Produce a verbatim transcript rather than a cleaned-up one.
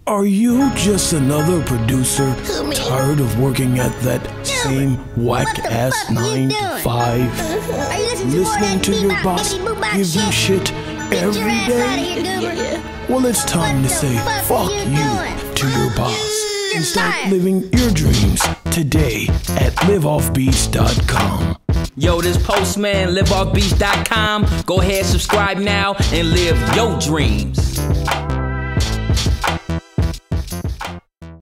Are you just another producer tired of working at that same whack-ass nine to five? Listening to your boss give you shit every day? Well, it's time to say fuck you to your boss and start living your dreams today at live off beats dot com. Yo, this Postman, live off beats dot com. Go ahead, subscribe now and live your dreams.